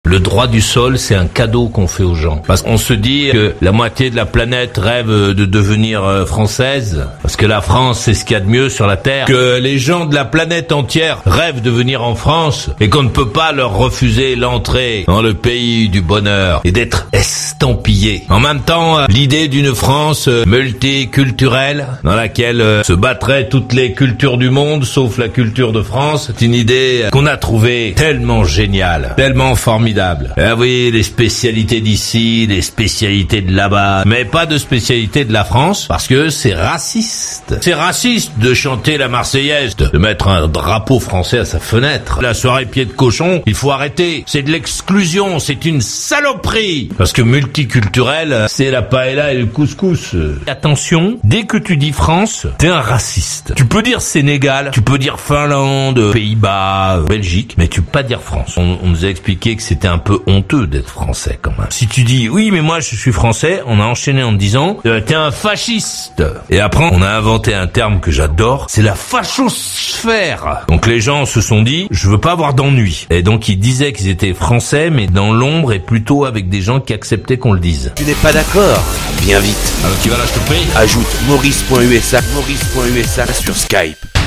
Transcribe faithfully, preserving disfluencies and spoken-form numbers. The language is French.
Le droit du sol, c'est un cadeau qu'on fait aux gens. Parce qu'on se dit que la moitié de la planète rêve de devenir française, parce que la France, c'est ce qu'il y a de mieux sur la Terre, que les gens de la planète entière rêvent de venir en France, et qu'on ne peut pas leur refuser l'entrée dans le pays du bonheur, et d'être estampillé. En même temps, l'idée d'une France multiculturelle, dans laquelle se battraient toutes les cultures du monde, sauf la culture de France, c'est une idée qu'on a trouvée tellement géniale, tellement formidable. Ah oui, les spécialités d'ici, les spécialités de là-bas, mais pas de spécialité de la France, parce que c'est raciste. C'est raciste de chanter la Marseillaise, de mettre un drapeau français à sa fenêtre. La soirée pied de cochon, il faut arrêter. C'est de l'exclusion, c'est une saloperie. Parce que multiculturel, c'est la paella et le couscous. Attention, dès que tu dis France, t'es un raciste. Tu peux dire Sénégal, tu peux dire Finlande, Pays-Bas, Belgique, mais tu peux pas dire France. On, on nous a expliqué que c'était un peu honteux d'être français quand même. Si tu dis oui mais moi je suis français, on a enchaîné en te disant euh, t'es un fasciste. Et après on a inventé un terme que j'adore, c'est la fachosphère. Donc les gens se sont dit je veux pas avoir d'ennui. Et donc ils disaient qu'ils étaient français mais dans l'ombre et plutôt avec des gens qui acceptaient qu'on le dise. Tu n'es pas d'accord? Bien vite. Alors tu vas là je te paye. Ajoute maurice point u s a maurice point u s a sur Skype.